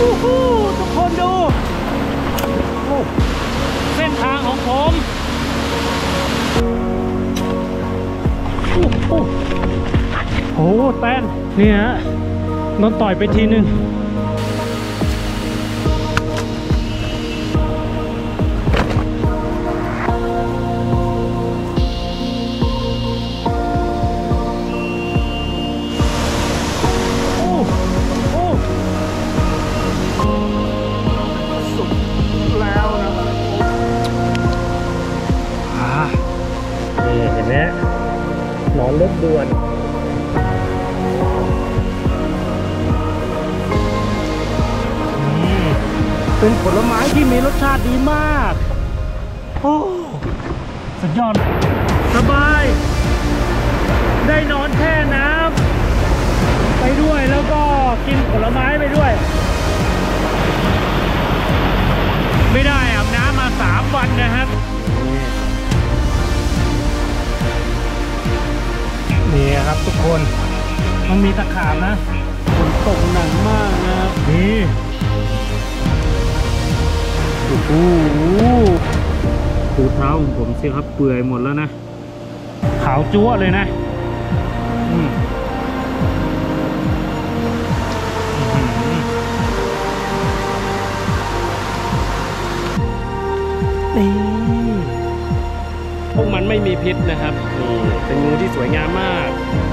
ฮู้ทุกคนดูเส้นทางของผมโอ้โหแตนนี่ฮะโดนต่อยไปทีนึงหนอนเล็บด่วนเป็นผลไม้ที่มีรสชาติดีมากโอ้สุดยอดสบายได้นอนแช่น้ำไปด้วยแล้วก็กินผลไม้ไปด้วยไม่ได้อาบน้ำมา3 วันนะครับนี่ครับทุกคนมันมีตะขาบนะฝนตกหนักมากนะครับนี่โอ้โหดูเท้าของผมสิครับเปื่อยหมดแล้วนะขาวจั๊วเลยนะนี่พวกมันไม่มีพิษนะครับนี่เป็นงูที่สวยงามมาก